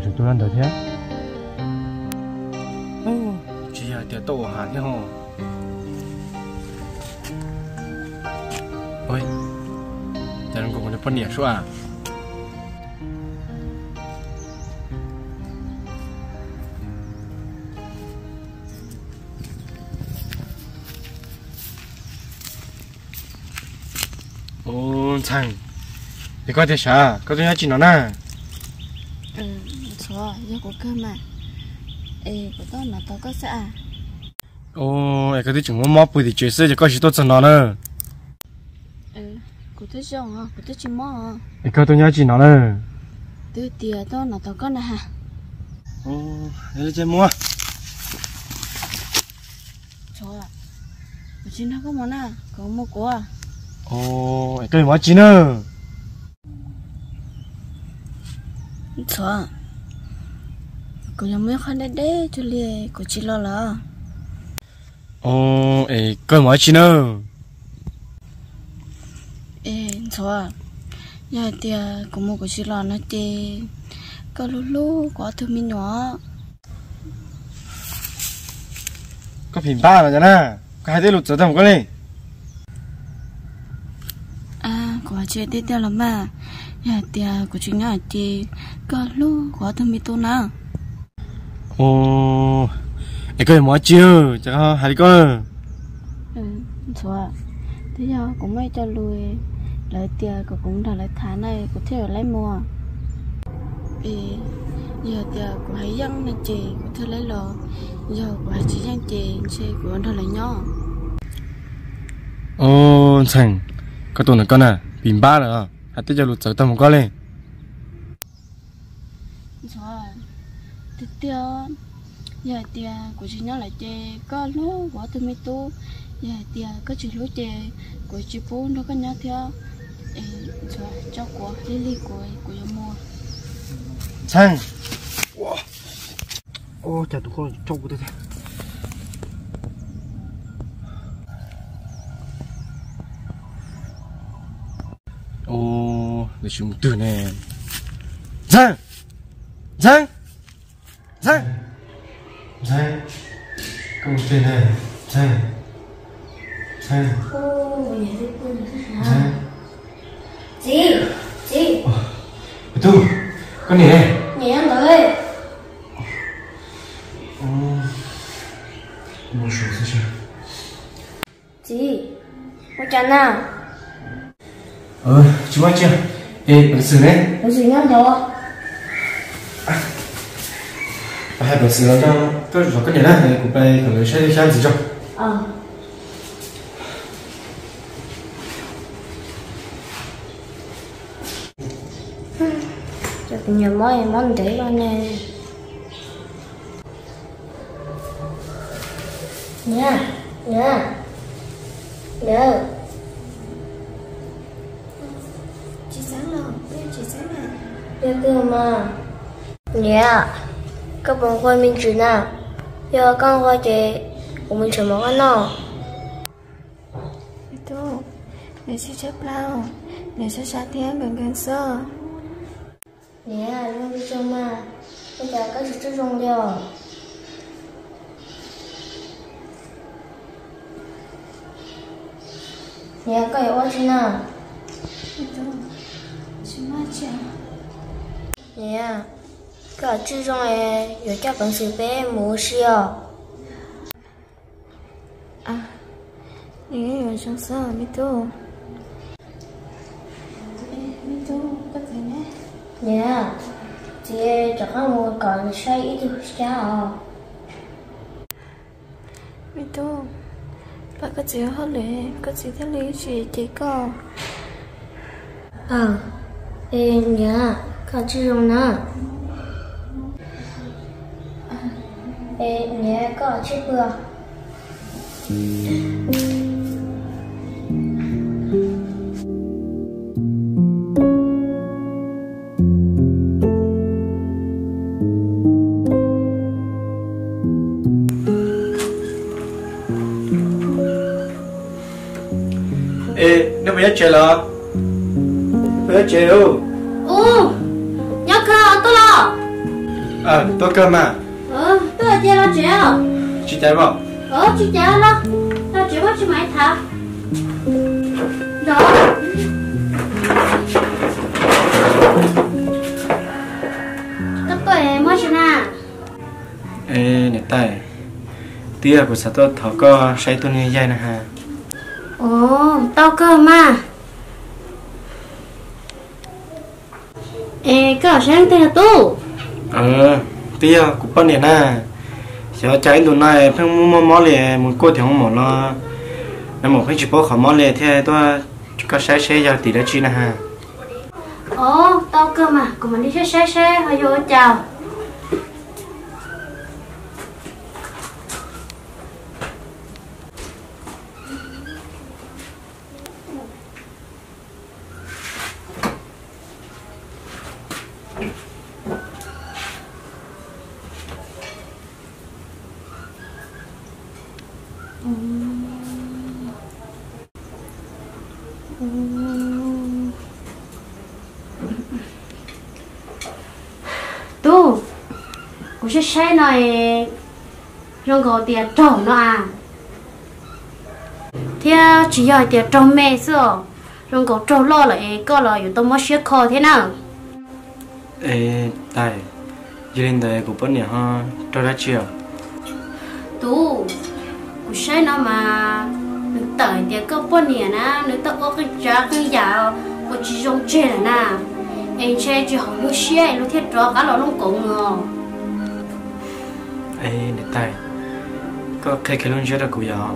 chúng tôi ăn được thế. Chỉ là tiền tổ hả thế hả? Ôi, giờ nó cũng có phân nhẹ số à? Ồ, thằng, thì có thể sao? Có tôi nhớ chị nó nè. Số giờ có cơ mà. Của tôi là tôi có sợ. Ồ, cái thứ chúng mò bùi thì chuyện xưa thì có gì tốt cho nó nữa. Của tôi trồng hả? Của tôi chỉ mò hả? Cái tôi nhớ chị nó nè. Tôi tiền tôi là tôi có nè hả? Ồ, để chơi mua. Số à? Của chị nó có món à? Có mua của à? Ồ, cái món chị nữa. Số à? Côยังไม่ค่อยได้เด้จุเลียกูชิลอละ Ồ, cái món chị nữa. Số à? Nhà tiaกูmuaกูชิลอนะเจก็ลูกๆก็ถือมีหนอ Có phim ba rồi nè. Có hai đứa lụt trở thành một cái này. Có chơi tê tê lắm mà. Nhà tiaกูchính nhà tiaก็ลูกก็ถือมีตัวนะ Ồ, cái món chưa, chắc hai đứa con. Số à? Thế giờ cũng mấy cho lùi lấy tiền cũng đã lấy tháng này có thể lấy mua. Giờ tiền của hãy dân này chị có thể lấy lò. Giờ của hãy chỉ dân chị của đã lấy nhỏ. Ồ, thằng, có tụi nó con à, phim ba rồi, hai đứa cho lụt trở thành một cái này. Số à? Thế tiền giờ tiền của chị nhỏ lại chị có lúc có từ mấy tu. Giờ tiền có chỉ lúc chị của chị bố nó có nhớ theo. Số cho của Lily của em mua. Thằng. Ô, chả tụi con trông của tôi thế. Ồ, để chúng từ nè. Thằng. Thằng. Thằng. Thằng. Có một tên này. Thằng. Thằng. Thằng. Chị. Tu, con nè. Nhẹ ăn rồi. Một số thế chứ. Chị, có chán nào? Chú anh chưa? Bữa sửa đấy. Bữa sửa ngon đó. Hai bữa sửa cho tôi rồi cái này là của bay còn lấy xe gì cho? Chắc nhiều món thế con nè. Nha. Chị sáng rồi, chị sáng này. Được cơ mà. Nha. Các bạn khoai mình chỉ nào. Giờ con khoai chị của mình chỉ món ăn nào. Itu, để chị chấp lao. Để cho cha tiếng gần sơ. Nè, luôn đi cho mà. Bây giờ có sự chú rung rồi. Nè, có hiểu gì nào? Nè, có chú rung này, rồi cho bạn sự bé mũ siêu. Nè, rồi trong sơ, Mito. Mito, có thể nè. Nè, chị chắc là một con say ít được sao? Mito, bà có chị hết lệ, có chị thấy lý chị có. Nè, có chị dùng nè. Nè, có chị vừa. Nó bây giờ chơi lo. Bây giờ chơi đâu? Nhớ cơ tôi lo. tôi cơ mà. Tôi ở chơi lo chéo. Chị chạy vào. Chị chéo lo. Tao chỉ có chị máy thả. Đó. Các tôi mới chứ na. Ê, nè tay. Tia của sao tôi thọ có say tôi nghe dây nè ha. Tao cơ mà. Có sáng thế là tu. Tia của con này nè. Giờ chạy luôn này phải mua lẹ một cô thì không mỏ lo. Nên một cái chỉ có khỏi mỏ lẹ thế tôi có say giờ tỷ đã chi nè ha. Tao cơ mà, cùng mình đi xe, hơi vô chào. Tu, cũng sẽ xe này rong có tiền trồng nó à. Thế chỉ giờ tiền trồng mẹ xưa, rong có trồng lo lại có làอยู่tao mới xe kho thế nào. Tài, gia đình đời của bọn này ha, cho đã chiều. Tu, cũng xe nó mà nước tỏi tiền có bọn này nè, nước tỏi có cái giá cái giá có chỉ rong chơi là nè. Anh chơi chỉ học lúc xe lúc thiết rõ cả lò lông cổ ngờ. Nè tay, có cái luôn chơi được của gió.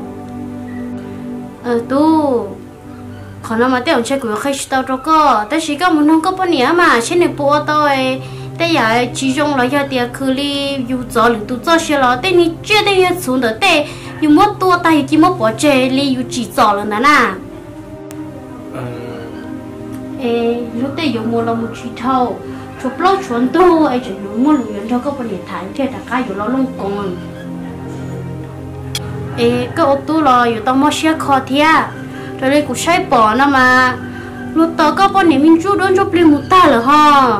Tu, còn nó mà tiêu chơi của khách tao cho có, ta chỉ có một nông có bao nhiêu mà trên này bộ tao ấy, ta giờ chỉ dùng là giờ tiền khử li, dù gió lửa tu gió xe lo, ta ni chơi ta giờ xuống đó ta, dù mất tua ta chỉ mất bỏ chơi li, dù chỉ gió là nè. Lúc đấy dùng mua là một chỉ thâu, chụp lót chuẩn tu, ai chỉ dùng mua luyện cho các bạn thấy thế là cái dùng lót lông còn. Cái ô tô là dùng tao mua xe khó thia, rồi đây cũng sai bỏ nó mà, lúc đó các bạn mình chú đón chụp lên một ta rồi ha.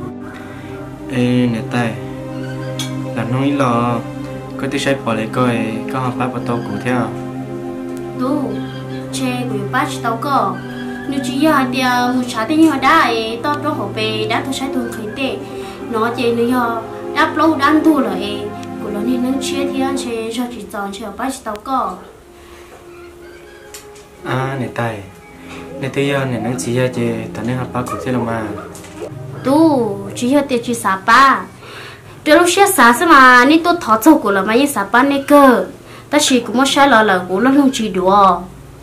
Nè tay, là nói là có tí sai bỏ lại coi, có học bác tao cụ theo. Tu, chơi của bác tao có. Nếu chỉ giờ thì một sáng thì họ đã tao trong học về đã tôi sẽ thường khởi tệ nó chỉ nếu giờ đáp lâu đang tu rồi của nó nên nâng chia thì anh sẽ cho chị chọn cho bác tao có nè tay nè bây giờ nè nâng chỉ giờ thì tao nên học bác cụ thế là mà tu chỉ giờ thì chỉ sáu ba từ lúc xưa sáu mà nên tôi thọ châu của là mấy sáu ba này cơ ta chỉ cũng muốn sai là của nó không chỉ đùa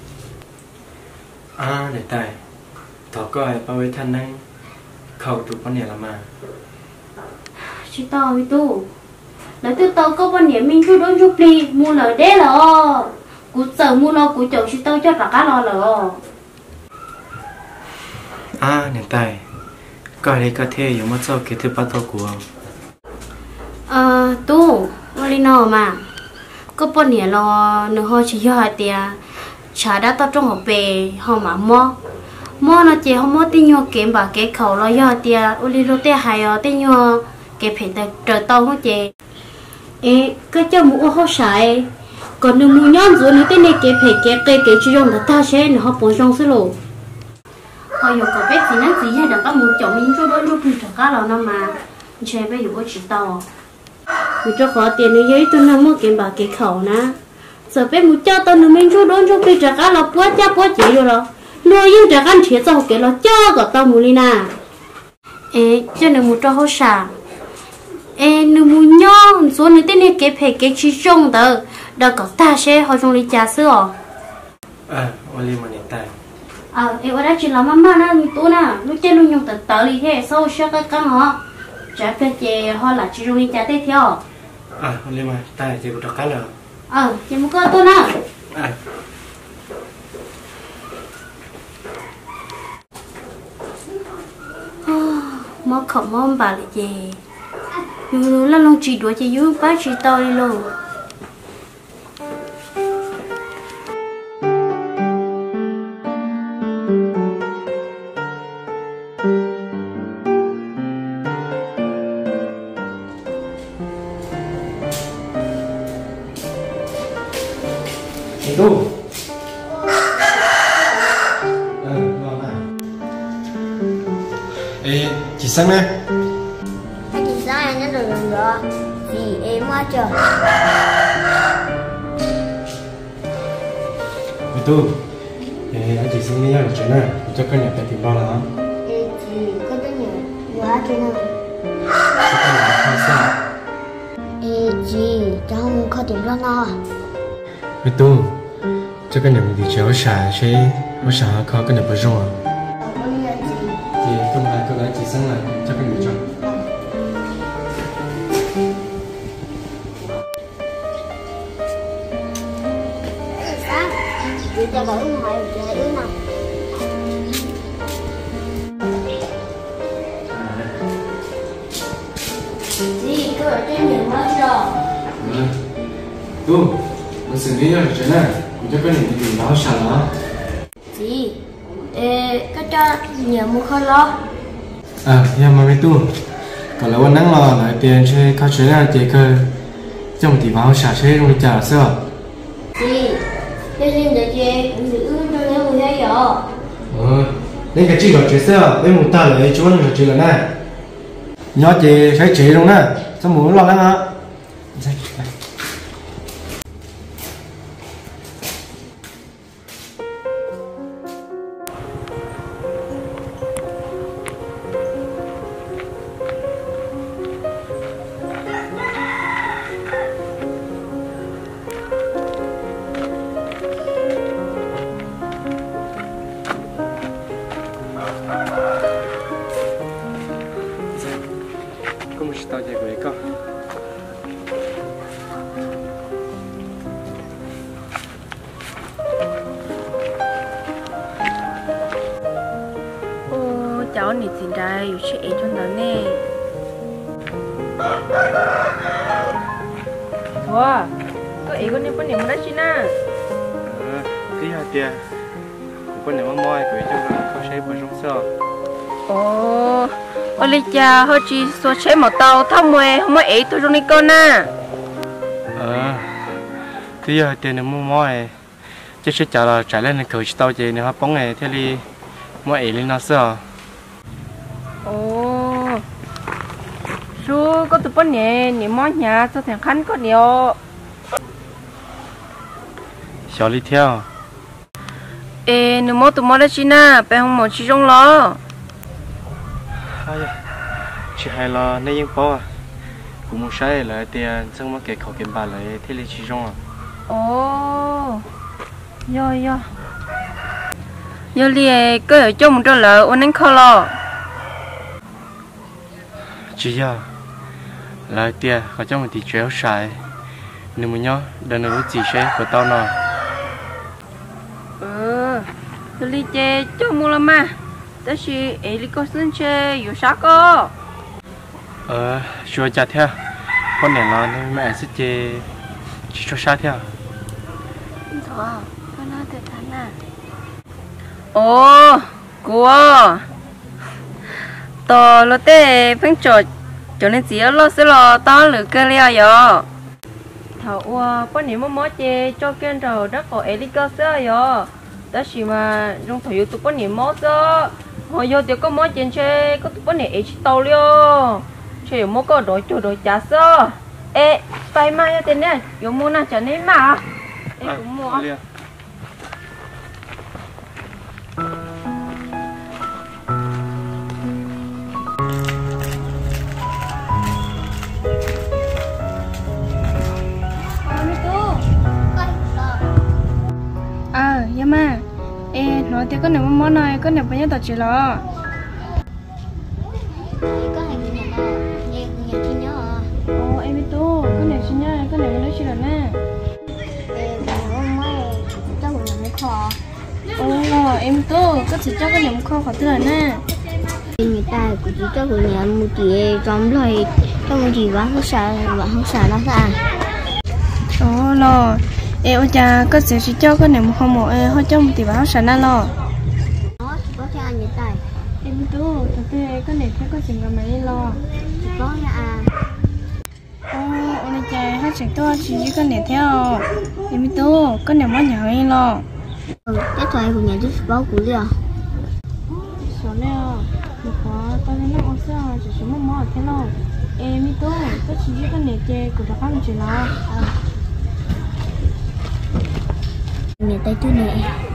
nè tay, thọ coi bao nhiêu thanh năng khẩu tụ con này là mà. Chị tao với tu, là từ tao có bao nhiêu mình chú đón chụp đi mua lời đấy là, cú sợ mua lo cú chồng chị tao cho cả cá lo là. Nè tay, coi đây có thể dùng một số cái thứ bắt đầu của. Tu, oli nào mà, có bao nhiêu lo nữa họ chỉ cho hai tiền. Chả đã tao trong học về họ mà mò nó chỉ họ mò tin nhau kiếm bà cái khẩu lo do tia uli lô tia hay ở tin nhau cái phải tại trời tao không chị cái cho mũ họ xài còn đừng mũ nhon rồi nữa tên này cái phải cái chỉ dùng là ta sẽ nó họ bổ sung xí lộ họ dùng cái bé gì năng gì hay là các mũ chồng mình cho đôi lúc thì cả là nó mà chơi bé dùng có chỉ tao mình cho khó tiền nữa giấy tôi nó mò kiếm bà cái khẩu nè giờ bé một cho tao mình chú đón chú bây giờ cá là bữa chỉ rồi đó nuôi những trẻ con trẻ giàu cái là cho cả tao mua đi nè cho nên một cho hỗ trợ nếu muốn nhon số này tên này cái phải chỉ trông đó đó có ta sẽ họ trong đi trà sữa Oli mà nè tay ở đây chỉ là mama nè người tu nè lúc trên lúc nhung tận đi thế sau sẽ cái căng họ trả về chè họ là chỉ trong đi trà tiếp theo Oli mà tay thì cũng được cá rồi chị muốn coi tôi nào mất không mong bà lại gì dù là lòng chỉ đuổi chị dưới bác chị tôi luôn tu ngon à. Ê chị Sang nè. Anh chị Sang anh nhớ được rồi thì em qua chờ. Ê tu anh chị Sang đi ra được chuyện nè, cho con nhập tiền bao là hả? Ê chị có tới nhiều quá chuyện nào? Cho con nhập bao sao? Ê chị cháu không có tiền lo no. Ê tu cho con nhập thì cháu xả chứ có xả khó con nhập bao nhiêu à? Con đi chị. Thì không phải cô gái chị Sang lại cho con nhập cho. Chị cho gọi điện thoại cho đứa nào. Chị tôi ở trên nhiều quá rồi. Tu mình xử lý ra được chuyện nè, cho con nhập thì báo xả nó. Chị có cho nhiều mua khó lo. Nhưng mà mấy tu còn làวันนั้นเราหลายเตียนช่วยเขาช่วยงานเจคือเจ้าหน้าที่ว่าเขาฉาใช้ตรงนี้จ่าเสื้อ Chị cho xin để chị cũng giữ cho nếu người thấy rồi. nên cái chị gọi chế สื้อvới một ta lấy chú nó chỉ là này nhớ chị phải chế đúng nè sao muốn lo lắng hả Como está llegó acá? Cháu này xin raอยู่ชื่อเอจนแล้วแน่ว้าก็เอก็เนี่ยเป็นอย่างนั้นใช่ไหมที่หาเตียคนเนี่ยว่ามอยไปจังเขาใช้บนช่องเสื้อโอ้โอลิจ่าเขาจีสวดใช้หมอเตาทำมวยเขาไม่เอตัวตรงนี้ก่อนน่ะที่หาเตียเนี่ยมอยจะใช้จ่าเราจ่ายเล่นในเขาชิตเอาเจเนี่ยครับป้องไงที่รีมอยเอลินาเสื้อโอ้ชูก็ตัวป้อนเนี่ยนี่มอหยาจะแข่งขันก็เดียว小李跳หนูมอตัวมอได้ชิน่ะไปห้องหมอชิจงรอ chị hay là nay yên po à cũng muốn sai lại tiền xong mà kể khẩu kiếm bà lại thế là chị trong à yo li có ở trong một chỗ lợ uốn đánh khó lo chị à lại tiền ở trong một tí chéo sai nếu muốn nhớ đừng nói gì sẽ của tao nào yo li chơi cho mua làm mà đó là li có xin chơiอยู่sao cơ chúa cha theo con này là nên mẹ sẽ chơi chỉ cho sao theo thôi con nói thật nè cô tao lo té phăng cho nên chỉ lo sẽ lo tao lựa cái leo rồi thầu con này mua chơi cho cái rồi đó có li có sẽ rồi đó là mà trong thời tụi con này mua đó hồi giờ thì có mua trên chơi có tụi con này chỉ tàu liao chơi mua có đổi chỗ đổi giá sao phải mà như thế này dùng mua nào cho nên mà cũng mua mà nói thì con này món này con này bao nhiêu tờ chỉ lo Có hàng gì nè em nhà chị nhớ em biết tu con này chỉ nhớ con này nó chỉ là nè em không mấy cho một nhà mới kho em tu có chỉ cho con này một kho khỏi từ nè người ta cũng chỉ cho một nhà một chị trong rồi trong một chị vẫn không xài nó ra lo ôi cha có chỉ cho con này một kho một hơi cho một tỷ báo sản na lo có cho anh người ta em biết tu con này phải có chuyện làm máy lo có nha bây giờ hát chỉ tôi chỉ có nè theo em biết tôi có nè mất nhỏ ấy lo chắc thôi của nhà chút bao cũ đi à số này một có tao nên nó sao chỉ số một thế lo em biết tôi có chỉ có nè chơi của các bạn chỉ lo nè tay tôi nè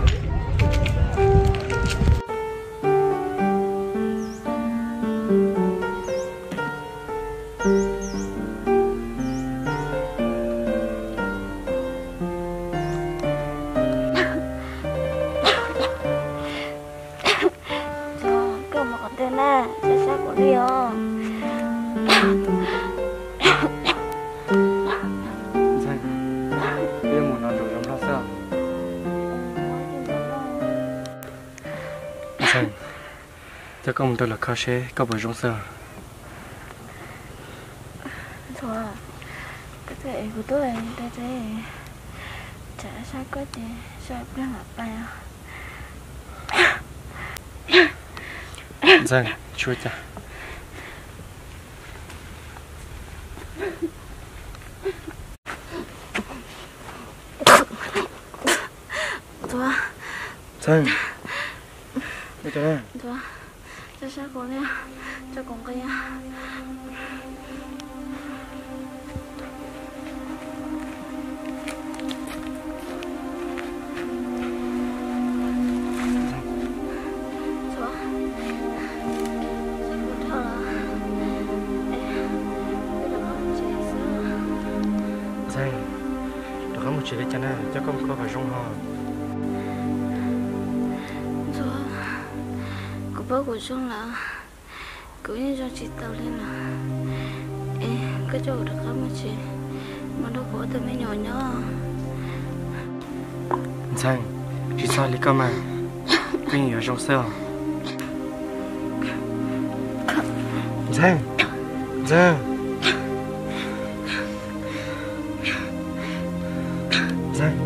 cho con tôi là khó chế có bởi rong sơ thôi cái thể của tôi đây thế chả sao có gì sao nó là bài Giang chui cha thôi Giang bây giờ thôi cho sao con nha cho con cái nha chỉ để cho nó cho con có phải rong ho rồi cô bố của rong là cứ như cho chị tao lên là cái chỗ được không chị mà đâu có từ mấy nhỏ nhỏ Giang chị sao lý cơ mà cứ nhiều rong sơ Giang Giang Giang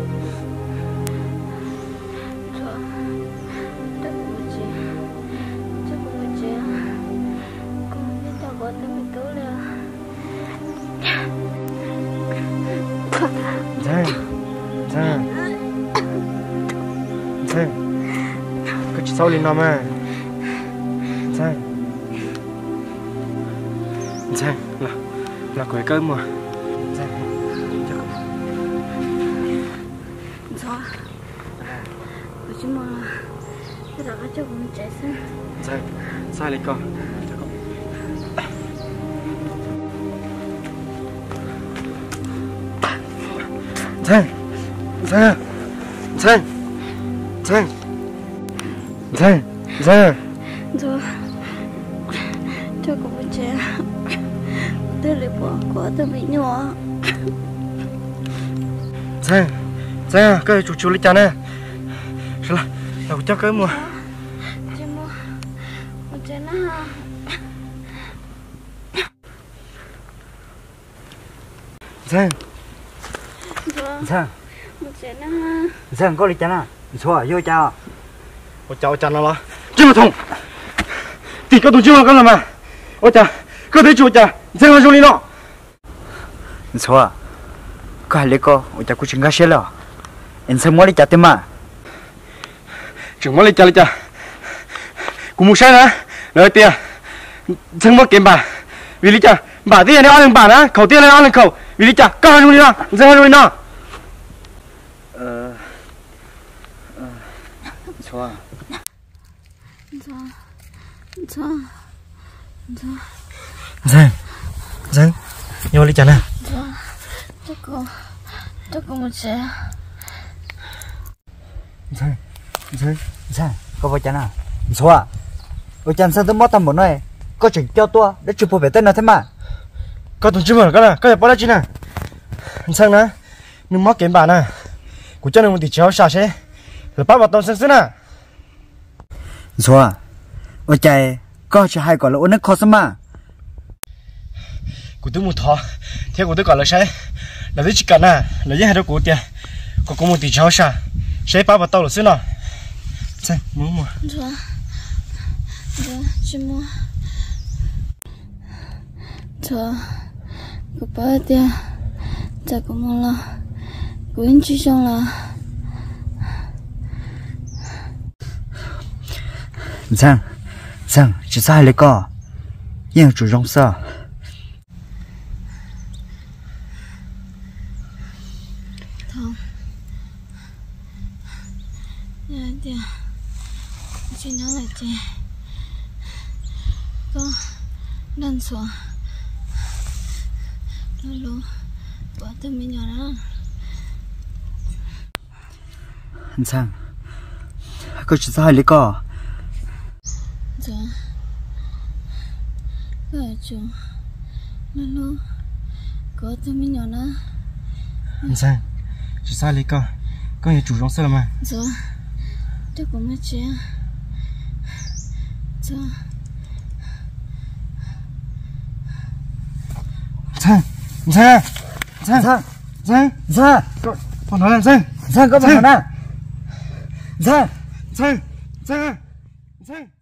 Giang cứ chỉ sau lên nó mà Giang là quấy cơm mà chứ mà cái đó cho con chạy xem sai lấy con Giang rồi cho con chạy tôi lại bỏ của tôi bị nhỏ Giang cái chú lấy cha nè là chắc cái mua chị mua một chén ha một chén ha Giang có lấy chén à xóa vô chào ôi cháu chăn nó chứ mà thùng thì có thùng chưa con làm mà ôi chà cứ thấy chú chà Giang là chú đi nó xóa có hai lấy co ôi chà cũng chừng gắt xé lò em xem mua lấy chả tem mà chừng mua lấy chả cũng mua sai nữa lời tiền Giang mua kiếm bà vì lý chả bà tiền này ăn lần bà nữa khẩu tiền này ăn lần khẩu vì lý chả có hai chú đi nó Giang chú đi nó xóa Giang vô lấy chả nè cho con một chén Giang có vào chén à xóa ôi chén sao tôi mót tầm một này có chừng cho tua để chụp về tên nào thế mà có thùng chưa mà cái này có thể bỏ ra chứ nè Giang nè mình mót kiếm bà nè của chân mình thì chéo xả xe rồi bắt vào tàu sáng nè xóa ôi chạy có chỉ hai quả là ôn nước khó xem mà của tôi một thọ theo của tôi gọi là sai là tôi chỉ cần là với hai đứa của tiền có một tỷ cháu xả sẽ bắt vào tàu là xứ nào xem muốn mua rồi chị mua rồi của bố tiền giờ cũng mong là của anh chỉ xong là Giang chỉ sai lấy co nhưng chủ rong sao không nhà thì chỉ nói là chị có lần xuống luôn bỏ từ mình nhỏ đó Giang có chỉ sai lấy co dạ ở chỗ nó luôn có từ mình nhỏ đó Giang chỉ sai lấy co có nhà chủ rong sao mà dạ chắc cũng mất chứ dạ Giang con nói làm Giang có bạn nào Giang